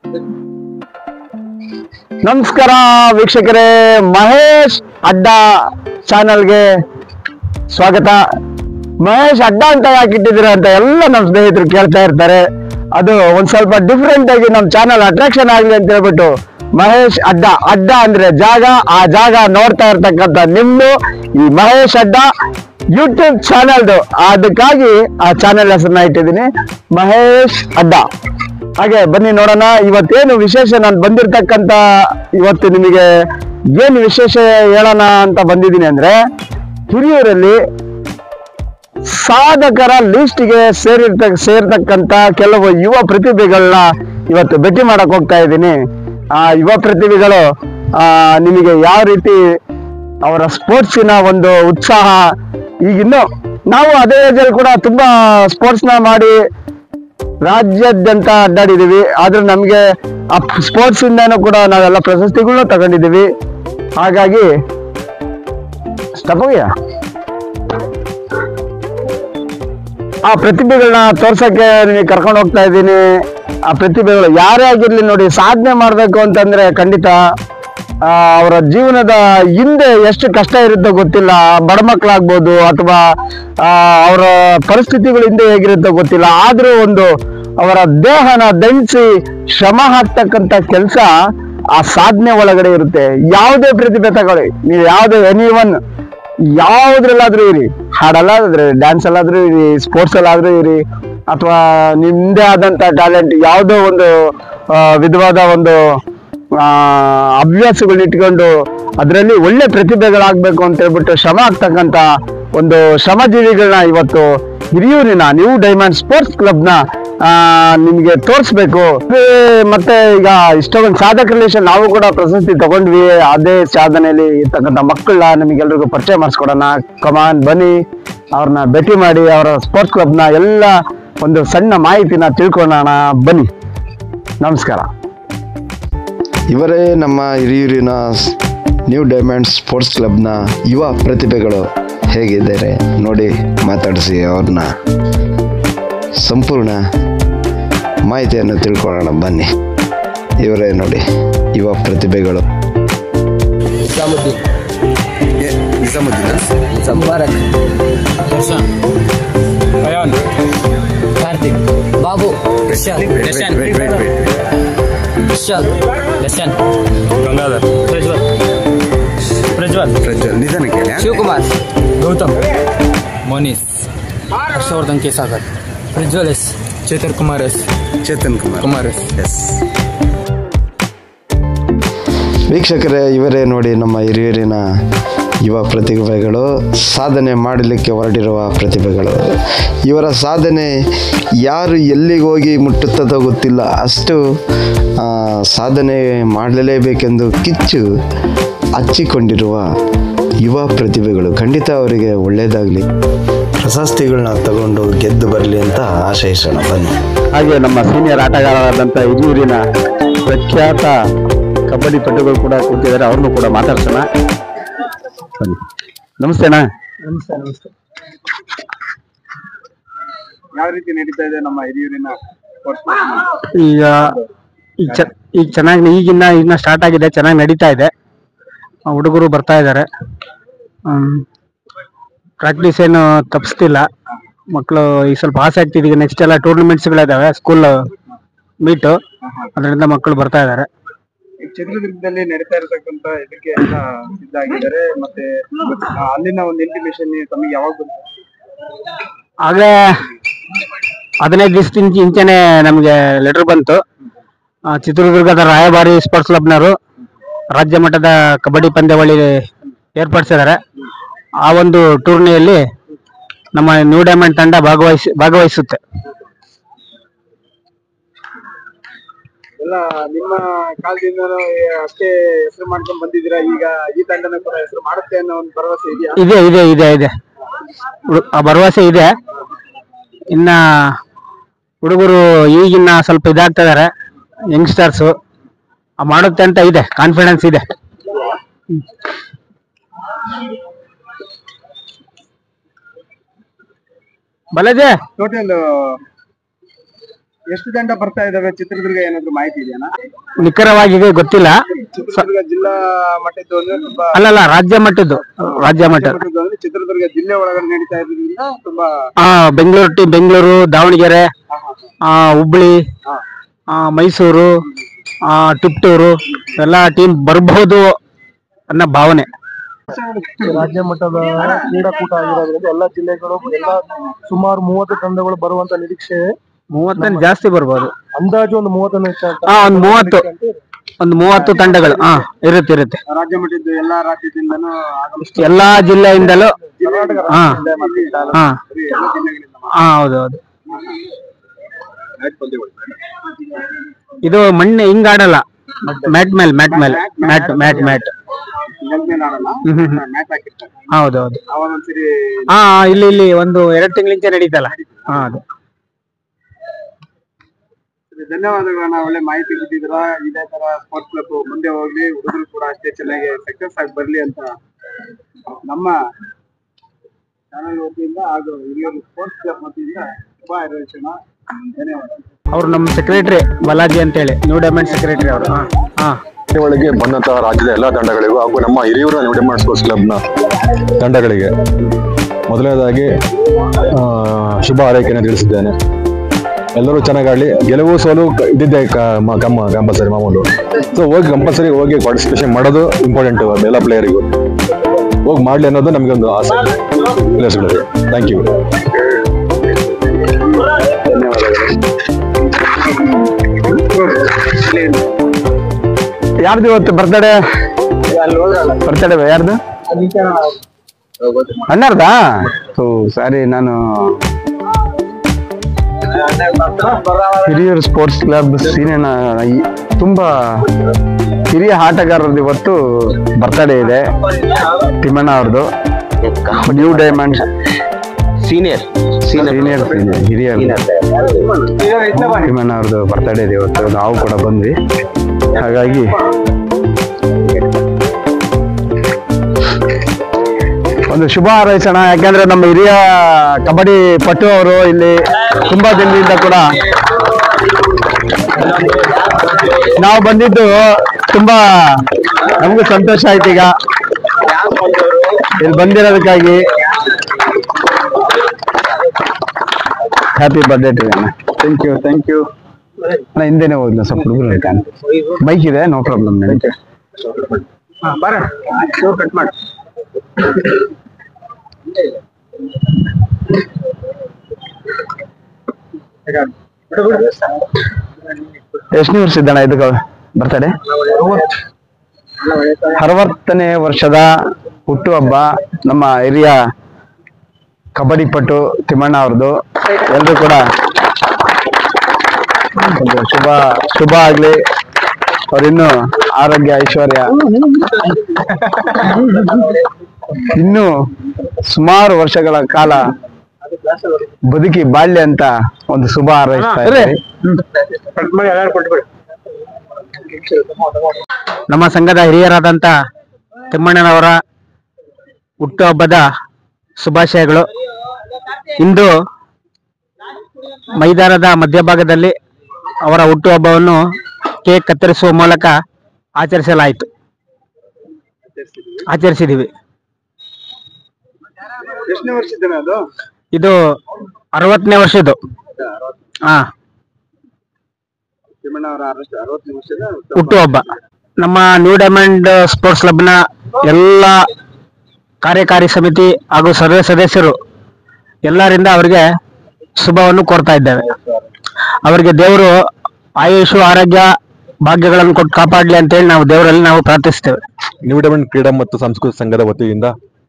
ನಮಸ್ಕಾರ ವೀಕ್ಷಕರೇ, ಮಹೇಶ್ ಅಡ್ಡ ಚಾನಲ್ಗೆ ಸ್ವಾಗತ. ಮಹೇಶ್ ಅಡ್ಡ ಅಂತ ಯಾಕೆ ಇಟ್ಟಿದ್ದೀರಾ ಅಂತ ಎಲ್ಲ ನಮ್ಮ ಸ್ನೇಹಿತರು ಕೇಳ್ತಾ ಇರ್ತಾರೆ. ಅದು ಒಂದ್ ಸ್ವಲ್ಪ ಡಿಫ್ರೆಂಟ್ ಆಗಿ ನಮ್ಮ ಚಾನಲ್ ಅಟ್ರಾಕ್ಷನ್ ಆಗ್ಲಿ ಅಂತ ಹೇಳ್ಬಿಟ್ಟು ಮಹೇಶ್ ಅಡ್ಡ. ಅಡ್ಡ ಅಂದ್ರೆ ಜಾಗ, ಆ ಜಾಗ ನೋಡ್ತಾ ಇರ್ತಕ್ಕಂಥ ನಿಮ್ದು ಈ ಮಹೇಶ್ ಅಡ್ಡ ಯೂಟ್ಯೂಬ್ ಚಾನಲ್ದು. ಅದಕ್ಕಾಗಿ ಆ ಚಾನೆಲ್ ಹೆಸರನ್ನ ಇಟ್ಟಿದ್ದೀನಿ, ಮಹೇಶ್ ಅಡ್ಡ. ಹಾಗೆ ಬನ್ನಿ ನೋಡೋಣ ಇವತ್ತೇನು ವಿಶೇಷ. ನಾನು ಬಂದಿರ್ತಕ್ಕಂಥ ಇವತ್ತು ನಿಮಗೆ ಏನು ವಿಶೇಷ ಹೇಳೋಣ ಅಂತ ಬಂದಿದ್ದೀನಿ ಅಂದ್ರೆ, ಹಿರಿಯೂರಲ್ಲಿ ಸಾಧಕರ ಲಿಸ್ಟ್ಗೆ ಸೇರ್ತಕ್ಕಂಥ ಕೆಲವು ಯುವ ಪ್ರತಿಭೆಗಳನ್ನ ಇವತ್ತು ಭೇಟಿ ಮಾಡಕ್ ಹೋಗ್ತಾ ಇದ್ದೀನಿ. ಆ ಯುವ ಪ್ರತಿಭೆಗಳು ನಿಮಗೆ ಯಾವ ರೀತಿ ಅವರ ಸ್ಪೋರ್ಟ್ಸಿನ ಒಂದು ಉತ್ಸಾಹ, ಈಗಿನ್ನು ನಾವು ಅದೇ ಏಜಲ್ಲಿ ಕೂಡ ತುಂಬಾ ಸ್ಪೋರ್ಟ್ಸ್ನ ಮಾಡಿ ರಾಜ್ಯಾದ್ಯಂತ ಅಡ್ಡಾಡಿದೀವಿ. ಆದ್ರೆ ನಮ್ಗೆ ಆ ಸ್ಪೋರ್ಟ್ಸ್ ಇಂದಾನು ಕೂಡ ನಾವೆಲ್ಲ ಪ್ರಶಸ್ತಿಗಳನ್ನ ತಗೊಂಡಿದ್ದೀವಿ. ಹಾಗಾಗಿ ಆ ಪ್ರತಿಭೆಗಳನ್ನ ತೋರ್ಸಕ್ಕೆ ನಿಮಗೆ ಕರ್ಕೊಂಡು ಹೋಗ್ತಾ ಇದ್ದೀನಿ. ಆ ಪ್ರತಿಭೆಗಳು ಯಾರೇ ಆಗಿರ್ಲಿ ನೋಡಿ, ಸಾಧನೆ ಮಾಡ್ಬೇಕು ಅಂತಂದ್ರೆ ಖಂಡಿತ ಅವರ ಜೀವನದ ಹಿಂದೆ ಎಷ್ಟು ಕಷ್ಟ ಇರುತ್ತೋ ಗೊತ್ತಿಲ್ಲ. ಬಡ ಮಕ್ಕಳಾಗ್ಬೋದು ಅಥವಾ ಅವರ ಪರಿಸ್ಥಿತಿಗಳು ಹಿಂದೆ ಹೇಗಿರುತ್ತೋ ಗೊತ್ತಿಲ್ಲ. ಆದ್ರೂ ಒಂದು ಅವರ ದೇಹನ ದಂಡಿಸಿ ಶ್ರಮ ಹಾಕ್ತಕ್ಕಂಥ ಕೆಲಸ ಆ ಸಾಧನೆ ಒಳಗಡೆ ಇರುತ್ತೆ. ಯಾವುದೇ ಪ್ರತಿಭೆ ತಗೊಳ್ಳಿ ನೀವು, ಯಾವುದೇ ಎನಿವನ್ ಯಾವುದ್ರಲ್ಲಾದ್ರೂ ಇರಿ, ಹಾಡಲ್ಲಾದ್ರೆ ಡ್ಯಾನ್ಸ್ ಅಲ್ಲಾದ್ರೂ ಇರಿ, ಸ್ಪೋರ್ಟ್ಸ್ ಅಲ್ಲಾದ್ರೂ ಇರಿ, ಅಥವಾ ನಿಮ್ದೇ ಆದಂತ ಟ್ಯಾಲೆಂಟ್ ಯಾವುದೋ ಒಂದು ವಿಧವಾದ ಒಂದು ಹವ್ಯಾಸಗಳನ್ನ ಇಟ್ಕೊಂಡು ಅದರಲ್ಲಿ ಒಳ್ಳೆ ಪ್ರತಿಭೆಗಳಾಗಬೇಕು ಅಂತ ಹೇಳ್ಬಿಟ್ಟು ಶ್ರಮ ಆಗ್ತಕ್ಕಂಥ ಒಂದು ಶ್ರಮಜೀವಿಗಳನ್ನ ಇವತ್ತು ಹಿರಿಯೂರಿನ ನ್ಯೂ ಡೈಮಂಡ್ ಸ್ಪೋರ್ಟ್ಸ್ ಕ್ಲಬ್ನ ನಿಮಗೆ ತೋರಿಸ್ಬೇಕು. ಮತ್ತೆ ಈಗ ಇಷ್ಟೊಂದು ಸಾಧಕ ರಿಲೇಷನ್ ನಾವು ಕೂಡ ಪ್ರಶಸ್ತಿ ತಗೊಂಡ್ವಿ. ಅದೇ ಸಾಧನೆಯಲ್ಲಿ ಇರ್ತಕ್ಕಂಥ ಮಕ್ಕಳನ್ನ ನಿಮಗೆಲ್ರಿಗೂ ಪರಿಚಯ ಮಾಡಿಸ್ಕೊಡೋಣ. ಕಮಾನ್ ಬನ್ನಿ, ಅವ್ರನ್ನ ಭೇಟಿ ಮಾಡಿ ಅವರ ಸ್ಪೋರ್ಟ್ಸ್ ಕ್ಲಬ್ನ ಎಲ್ಲ ಒಂದು ಸಣ್ಣ ಮಾಹಿತಿನ ತಿಳ್ಕೊಳ್ಳೋಣ. ಬನ್ನಿ, ನಮಸ್ಕಾರ. ಇವರೇ ನಮ್ಮ ಹಿರಿಯೂರಿನ ನ್ಯೂ ಡೈಮಂಡ್ ಸ್ಪೋರ್ಟ್ಸ್ ಕ್ಲಬ್ನ ಯುವ ಪ್ರತಿಭೆಗಳು. ಹೇಗಿದ್ದಾರೆ ನೋಡಿ, ಮಾತಾಡಿಸಿ ಅವ್ರನ್ನ ಸಂಪೂರ್ಣ ಮಾಹಿತಿಯನ್ನು ತಿಳ್ಕೊಳ್ಳೋಣ ಬನ್ನಿ. ಇವರೇ ನೋಡಿ ಯುವ ಪ್ರತಿಭೆಗಳು. Karthik, Babu, Gangadhar, Prajwal, Shivakumar, Gautam, Monis, Harshavardhan K Sagar, Prajwal S, Chetan Kumar S. ವೀಕ್ಷಕರೇ, ಇವರೇ ನೋಡಿ ನಮ್ಮ ಹಿರಿಯೂರಿನ ಯುವ ಪ್ರತಿಭೆಗಳು, ಸಾಧನೆ ಮಾಡಲಿಕ್ಕೆ ಹೊರಟಿರುವ ಪ್ರತಿಭೆಗಳು. ಇವರ ಸಾಧನೆ ಯಾರು ಎಲ್ಲಿಗೆ ಹೋಗಿ ಮುಟ್ಟುತ್ತದೋ ಗೊತ್ತಿಲ್ಲ, ಅಷ್ಟು ಸಾಧನೆ ಮಾಡಲೇಬೇಕೆಂದು ಕಿಚ್ಚು ಹಚ್ಚಿಕೊಂಡಿರುವ ಯುವ ಪ್ರತಿಭೆಗಳು. ಖಂಡಿತ ಅವರಿಗೆ ಒಳ್ಳೆಯದಾಗಲಿ, ಪ್ರಶಸ್ತಿಗಳನ್ನ ತಗೊಂಡು ಗೆದ್ದು ಬರಲಿ ಅಂತ ಆಶಯಿಸೋಣ ಬನ್ನಿ. ಹಾಗೆ ನಮ್ಮ ಸೀನಿಯರ್ ಆಟಗಾರರಾದಂಥ ಹಿರಿಯೂರಿನ ಪ್ರಖ್ಯಾತ ಕಬಡ್ಡಿ ಪಟುಗಳು ಕೂಡ ಕೂತಿದ್ದಾರೆ, ಅವ್ರನ್ನೂ ಕೂಡ ಮಾತಾಡ್ಸೋಣ. ಬನ್ನಿ. ನಮಸ್ತೆ ಅಣ್ಣ. ನಮಸ್ತೆ. ಯಾವ ರೀತಿ ನಡೀತಾ ಇದೆ ನಮ್ಮ ಹಿರಿಯೂರಿನ ಈಗ ಚೆನ್ನಾಗಿ ಇನ್ನ ಸ್ಟಾರ್ಟ್ ಆಗಿದೆ, ಚೆನ್ನಾಗಿ ನಡೀತಾ ಇದೆ. ಹುಡುಗರು ಬರ್ತಾ ಇದ್ದಾರೆ, ಪ್ರಾಕ್ಟೀಸ್ ಏನು ತಪ್ಪಿಸ್ತಿಲ್ಲ. ಮಕ್ಕಳು ಈಗ ಸ್ವಲ್ಪ ಆಸೆ ಆಗ್ತಿದೆ. ನೆಕ್ಸ್ಟ್ ಎಲ್ಲ ಟೂರ್ನಮೆಂಟ್ಸ್ಗಳಿದಾವೆ, ಸ್ಕೂಲ್ ಮೀಟು, ಅದರಿಂದ ಮಕ್ಕಳು ಬರ್ತಾ ಇದ್ದಾರೆ. ಚಿತ್ರದುರ್ಗದಲ್ಲಿ ನಡೀತಾ ಇರತಕ್ಕಂತ ಇದಕ್ಕೆ ಎಲ್ಲ ಇದಾಗಿದ್ದಾರೆ. ಮತ್ತೆ ಅಲ್ಲಿನ ಒಂದು ಇಂಟಿಮೇಷನ್ ತಮಗೆ ಯಾವಾಗ ಬಂತು? ಆಗಲೇ 15 ದಿವಸದಿಂದ ಇಂಚೆನೆ ನಮಗೆ ಲೆಟರ್ ಬಂತು. ಚಿತ್ರದುರ್ಗದ ರಾಯಭಾರಿ ಸ್ಪೋರ್ಟ್ಸ್ ಕ್ಲಬ್ನವರು ರಾಜ್ಯ ಮಟ್ಟದ ಕಬಡ್ಡಿ ಪಂದ್ಯಾವಳಿ ಏರ್ಪಡಿಸಿದ್ದಾರೆ. ಆ ಒಂದು ಟೂರ್ನಿಯಲ್ಲಿ ನಮ್ಮ ನ್ಯೂ ಡೈಮಂಡ್ ತಂಡ ಭಾಗವಹಿಸುತ್ತೆ. ಎಲ್ಲ ನಿಮ್ಮ ಕಾಲದಿಂದ ಅಷ್ಟೇ ಹೆಸರು ಮಾಡ್ಕೊಂಡು ಬಂದಿದ್ದೀರಾ, ಈಗ ಈ ತಂಡನ ಕೂಡ ಹೆಸರು ಮಾಡುತ್ತೆ ಅನ್ನೋ ಒಂದು ಭರವಸೆ ಇದೆಯಾ? ಇದೆ ಆ ಭರವಸೆ ಇದೆ. ಇನ್ನ ಹುಡುಗರು ಈಗಿನ್ನ ಸ್ವಲ್ಪ ಇದಾಗ್ತಾ ಇದಾರೆ, ಯಂಗ್ಸ್ಟರ್ಸು, ಮಾಡುತ್ತೆ ಅಂತ ಇದೆ, ಕಾನ್ಫಿಡೆನ್ಸ್ ಇದೆ. ಬಲಜೆ ಟೋಟಲ್ ಎಷ್ಟು ತಂಡ ಬರ್ತಾ ಇದಾವೆ ಚಿತ್ರದುರ್ಗ, ಏನಾದ್ರು ಮಾಹಿತಿ ಇದೆಯಾ? ನಿಖರವಾಗಿ ಗೊತ್ತಿಲ್ಲ. ಚಿತ್ರದುರ್ಗ ಜಿಲ್ಲಾ ಮಟ್ಟದ್ದು ಅಂದ್ರೆ ತುಂಬಾ ಅಲ್ಲಲ್ಲ, ರಾಜ್ಯ ಮಟ್ಟದ್ದು. ಮಟ್ಟದ್ದು ಅಂದ್ರೆ ಚಿತ್ರದುರ್ಗ ಜಿಲ್ಲೆ ಒಳಗಡೆ ನಡೀತಾ ಇರೋದ್ರಿಂದ ತುಂಬಾ ಬೆಂಗಳೂರು, ದಾವಣಗೆರೆ, ಹುಬ್ಳಿ, ಮೈಸೂರು, ತಿಪ್ಟೂರು ಎಲ್ಲ ಟೀಮ್ ಬರಬಹುದು ಅನ್ನೋ ಭಾವನೆ. ರಾಜ್ಯ ಮಟ್ಟದ ಕ್ರೀಡಾಕೂಟ ಆಗಿರೋದ್ರಿಂದ ಎಲ್ಲ ಜಿಲ್ಲೆಗಳು ಎಲ್ಲ ಸುಮಾರು 30 ತಂಡಗಳು ಬರುವಂತ ನಿರೀಕ್ಷೆ. 30 ಜಾಸ್ತಿ ಬರ್ಬೋದು, ಅಂದಾಜು ಒಂದು 30 ಒಂದು 30 ತಂಡಗಳು ಇರುತ್ತೆ. ರಾಜ್ಯ ಮಟ್ಟದ್ದು ಎಲ್ಲಾ ರಾಜ್ಯದಿಂದನೂ ಎಲ್ಲಾ ಜಿಲ್ಲೆಯಿಂದಲೂ. ಹೌದೌದು. ಇದು ಮಣ್ಣು ಹಿಂಗಾಡಲ್ಲ, ಮ್ಯಾಟ್ ಮ್ಯಾಟ್. ಹೌದೌದು. ಇಲ್ಲಿ ಒಂದು 2 ತಿಂಗಳಿಂದ ನಡೀತಲ್ಲ. ಅದು ಧನ್ಯವಾದಗಳನ್ನ, ಒಳ್ಳೆ ಮಾಹಿತಿ ಕೊಟ್ಟಿದ್ರ. ಇದೇ ತರ ಸ್ಪೋರ್ಟ್ಸ್ ಕ್ಲಬ್ ಮುಂದೆ ಹೋಗ್ಲಿ, ಹುಡುಗರು ಕೂಡ ಅಷ್ಟೇ ಚೆನ್ನಾಗಿ ಸಕ್ಸಸ್ ಆಗಿ ಬರ್ಲಿ ಅಂತ ನಮ್ಮ ಚಾನಲ್ ವತಿಯಿಂದ ಹಾಗೂ ಹಿರಿಯೂರು ಸ್ಪೋರ್ಟ್ಸ್ ಕ್ಲಬ್ ವತಿಯಿಂದ ಶುಭ ಹಾರೈಸೋಣ. ಧನ್ಯವಾದ. ಅವ್ರು ನಮ್ಮ ಸೆಕ್ರೆಟರಿ ಬಾಲಾಜಿ ಅಂತೇಳಿ, ನ್ಯೂ ಡೈಮಂಡ್ ಸೆಕ್ರೆಟರಿ ಅವರು. ಒಳಗೆ ಬಂದಂತಹ ರಾಜ್ಯದ ಎಲ್ಲ ತಂಡಗಳಿಗೂ ಹಾಗೂ ನಮ್ಮ ಹಿರಿಯೂರು ನ್ಯೂ ಡೈಮಂಡ್ ಸ್ಪೋರ್ಟ್ಸ್ ಕ್ಲಬ್ನ ತಂಡಗಳಿಗೆ ಮೊದಲನೇದಾಗಿ ಶುಭ ಹಾರೈಕೆಯನ್ನು ತಿಳಿಸಿದ್ದೇನೆ. ಎಲ್ಲರೂ ಚೆನ್ನಾಗಾಡಲಿ. ಗೆಲುವು ಸೋಲು ಇದ್ದಿದ್ದೆ ಕಂಪಲ್ಸರಿ ಮಾಮೂಲು. ಸೊ ಕಂಪಲ್ಸರಿ ಹೋಗಿ ಪಾರ್ಟಿಸಿಪೇಷನ್ ಮಾಡೋದು ಇಂಪಾರ್ಟೆಂಟ್ ಎಲ್ಲ ಪ್ಲೇಯರಿಗೂ. ಹೋಗಿ ಮಾಡಲಿ ಅನ್ನೋದು ನಮಗೊಂದು ಆಸೆ ಪ್ಲೇಯರ್ಸ್ಗಳಿಗೆ. Thank you. ಯಾರ್ದು ಇವತ್ತು ಬರ್ತಡೇ? ಯಾರ್ದು? ಅಣ್ಣಾರ್ದಾ? ಸಾರಿ, ನಾನು ಹಿರಿಯೂರು ಸ್ಪೋರ್ಟ್ಸ್ ಕ್ಲಬ್ ತುಂಬಾ ಹಿರಿಯ ಆಟಗಾರರದ್ದು ಇವತ್ತು ಬರ್ತಡೇ ಇದೆ. ತಿಮ್ಮಣ್ಣ ಅವ್ರದ್ದು, ನ್ಯೂ ಡೈಮಂಡ್ ಸೀನಿಯರ್ ಹಿರಿಯ ತಿಮ್ಮಣ್ಣ ಅವ್ರದ್ದು ಬರ್ತಡೇ ಇದೆ ಇವತ್ತು. ನಾವು ಕೂಡ ಬಂದ್ವಿ, ಹಾಗಾಗಿ ಒಂದು ಶುಭ ಹಾರೈಸೋಣ. ಯಾಕಂದ್ರೆ ನಮ್ಮ ಹಿರಿಯ ಕಬಡ್ಡಿ ಪಟು ಅವರು ಇಲ್ಲಿ ತುಂಬಾ ದಿನದಿಂದ ಕೂಡ ನಾವು ಬಂದಿದ್ದು ತುಂಬಾ ನಮಗೂ ಸಂತೋಷ ಆಯ್ತು. ಈಗ ಇಲ್ಲಿ ಬಂದಿರೋದಕ್ಕಾಗಿ ಹ್ಯಾಪಿ ಬರ್ಡೇ ಟು ಅಣ್ಣ. Thank you. ಹಿಂದೆನೆ ಹೋಗ್ಲ ಸ್ವಲ್ಪ ಹುಡುಗರು ಬೈಕ್ ಇದೆ, ನೋ ಪ್ರಾಬ್ಲಮ್. ನಡೀತೆ ಕಟ್ ಮಾಡಿ. ಎಷ್ಟನೇ ವರ್ಷ ಇದ್ದಣ್ಣ ಇದಕ್ಕೆ ಬರ್ತಡೆ? 60ನೇ ವರ್ಷದ ಹುಟ್ಟುಹಬ್ಬ ನಮ್ಮ ಹಿರಿಯ ಕಬಡ್ಡಿ ಪಟು ತಿಮ್ಮಣ್ಣ ಅವ್ರದ್ದು. ಎಲ್ರು ಕೂಡ ಶುಭ ಆಗ್ಲಿ. ಅವ್ರಿನ್ನು ಆರೋಗ್ಯ ಐಶ್ವರ್ಯ ಇನ್ನು ಸುಮಾರು ವರ್ಷಗಳ ಕಾಲ ಬದುಕಿ ಬಾಳ್ಯ ಅಂತ ಒಂದು ಶುಭ ಹಾರೈಸ್ತಾ ಇದ್ದಾರೆ. ನಮ್ಮ ಸಂಘದ ಹಿರಿಯರಾದಂತ ತಿಮ್ಮಣ್ಣನವರ ಹುಟ್ಟುಹಬ್ಬದ ಶುಭಾಶಯಗಳು. ಇಂದು ಮೈದಾನದ ಮಧ್ಯಭಾಗದಲ್ಲಿ ಅವರ ಹುಟ್ಟುಹಬ್ಬವನ್ನು ಕೇಕ್ ಕತ್ತರಿಸುವ ಮೂಲಕ ಆಚರಿಸಿದೀವಿ. ಎಷ್ಟನೇ ವರ್ಷ ಅದು? ಇದು 60ನೇ ವರ್ಷದ್ದು. ಹುಟ್ಟುಹಬ್ಬ. ನಮ್ಮ ನ್ಯೂ ಡೈಮಂಡ್ ಸ್ಪೋರ್ಟ್ಸ್ ಕ್ಲಬ್ನ ಎಲ್ಲ ಕಾರ್ಯಕಾರಿ ಸಮಿತಿ ಹಾಗೂ ಸರ್ವ ಸದಸ್ಯರು ಎಲ್ಲರಿಂದ ಅವರಿಗೆ ಶುಭವನ್ನು ಕೋರ್ತಾ ಇದ್ದೇವೆ. ಅವರಿಗೆ ದೇವರು ಆಯುಷು ಆರೋಗ್ಯ ಭಾಗ್ಯಗಳನ್ನು ಕೊಟ್ಟು ಕಾಪಾಡಲಿ ಅಂತೇಳಿ ನಾವು ದೇವರಲ್ಲಿ ನಾವು ಪ್ರಾರ್ಥಿಸ್ತೇವೆ. ನ್ಯೂ ಡೈಮಂಡ್ ಕ್ರೀಡಾ ಮತ್ತು ಸಾಂಸ್ಕೃತಿಕ ಸಂಘದ ವತಿಯಿಂದ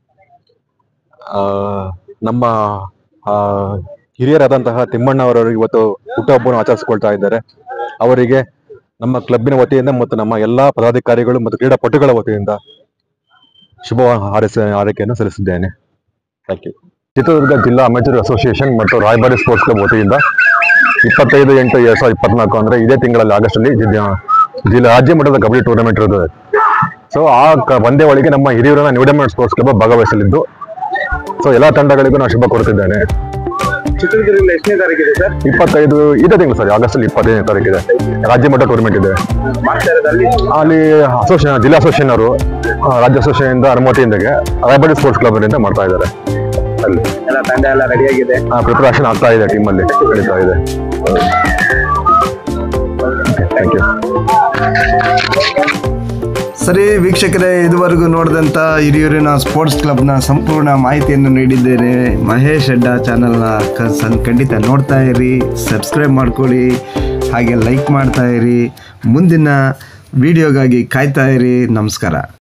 ನಮ್ಮ ಹಿರಿಯರಾದಂತಹ ತಿಮ್ಮಣ್ಣ ಅವರವರು ಇವತ್ತು ಹುಟ್ಟುಹಬ್ಬವನ್ನು ಆಚರಿಸಿಕೊಳ್ತಾ ಇದ್ದಾರೆ. ಅವರಿಗೆ ನಮ್ಮ ಕ್ಲಬ್ಬಿನ ವತಿಯಿಂದ ಮತ್ತು ನಮ್ಮ ಎಲ್ಲಾ ಪದಾಧಿಕಾರಿಗಳು ಮತ್ತು ಕ್ರೀಡಾಪಟುಗಳ ವತಿಯಿಂದ ಶುಭ ಹಾರೈಕೆಯನ್ನು ಸಲ್ಲಿಸಿದ್ದೇನೆ. Thank you. ಚಿತ್ರದುರ್ಗ ಜಿಲ್ಲಾ ಅಮೆಚೂರ್ ಅಸೋಸಿಯೇಷನ್ ಮತ್ತು ರಾಯಬಾರಿ ಸ್ಪೋರ್ಟ್ಸ್ ಕ್ಲಬ್ ವತಿಯಿಂದ 25/8/2024 ಅಂದ್ರೆ ಇದೇ ತಿಂಗಳಲ್ಲಿ ಆಗಸ್ಟಲ್ಲಿ ಜಿಲ್ಲಾ ರಾಜ್ಯ ಮಟ್ಟದ ಕಬಡ್ಡಿ ಟೂರ್ನಮೆಂಟ್ ಇರುತ್ತದೆ. ಸೊ ಆ ಪಂದ್ಯಾವಳಿಗೆ ನಮ್ಮ ಹಿರಿಯೂರಿನ ನ್ಯೂ ಡೈಮಂಡ್ ಸ್ಪೋರ್ಟ್ಸ್ ಕ್ಲಬ್ ಭಾಗವಹಿಸಲಿದ್ದು, ಸೊ ಎಲ್ಲಾ ತಂಡಗಳಿಗೂ ನಾನು ಶುಭ ಕೋರುತ್ತಿದ್ದೇನೆ. ಚಿತ್ರದುರ್ಗದಲ್ಲಿ ಎಷ್ಟನೇ ತಾರೀಕಿದೆ ಸರ್? 25 ಇದೇ ತಿಂಗಳು ಸರ್, ಆಗಸ್ಟ್ 25ನೇ ತಾರೀಕಿದೆ. ರಾಜ್ಯ ಮಟ್ಟ ಟೂರ್ನಮೆಂಟ್ ಇದೆ. ಮಾಡ್ತಾ ಇರೋದು ಅಲ್ಲಿ ಅಸೋಸಿಯೇಷನ್, ಜಿಲ್ಲಾ ಅಸೋಸಿಯೇಷನ್ ಅವರು ರಾಜ್ಯ ಅಸೋಸಿಯೇಷನ್ ಇಂದ ಅನುಮತಿಯೊಂದಿಗೆ ರಾಯಬಾಡಿ ಸ್ಪೋರ್ಟ್ಸ್ ಕ್ಲಬ್ ಅಂತ ಮಾಡ್ತಾ ಇದ್ದಾರೆ. ಅಲ್ಲಿ ಎಲ್ಲ ತಂಡ ಎಲ್ಲ ರೆಡಿ ಆಗಿದೆ, ಪ್ರಿಪರೇಷನ್ ಆಗ್ತಾ ಇದೆ, ಟೀಮಲ್ಲಿ ನಡೀತಾ ಇದೆ. Thank you. ಸರಿ ವೀಕ್ಷಕರೇ, ಇದುವರೆಗೂ ನೋಡಿದಂಥ ಹಿರಿಯೂರಿನ ಸ್ಪೋರ್ಟ್ಸ್ ಕ್ಲಬ್ನ ಸಂಪೂರ್ಣ ಮಾಹಿತಿಯನ್ನು ನೀಡಿದ್ದೇನೆ. ಮಹೇಶ್ ಅಡ್ಡ ಚಾನಲ್ನ ಖಂಡಿತ ನೋಡ್ತಾ ಇರಿ, ಸಬ್ಸ್ಕ್ರೈಬ್ ಮಾಡ್ಕೊಳ್ಳಿ, ಹಾಗೆ ಲೈಕ್ ಮಾಡ್ತಾ ಇರಿ. ಮುಂದಿನ ವಿಡಿಯೋಗಾಗಿ ಕಾಯ್ತಾ ಇರಿ. ನಮಸ್ಕಾರ.